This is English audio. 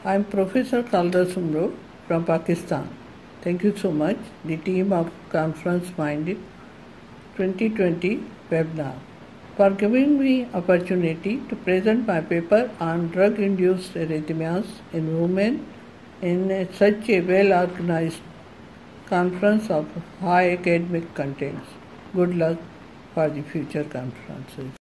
I'm Professor Kaldar Sumro from Pakistan. Thank you so much, the team of Conference Minded 2020 webinar, for giving me opportunity to present my paper on drug-induced arrhythmias in women in such a well-organized conference of high academic contents. Good luck for the future conferences.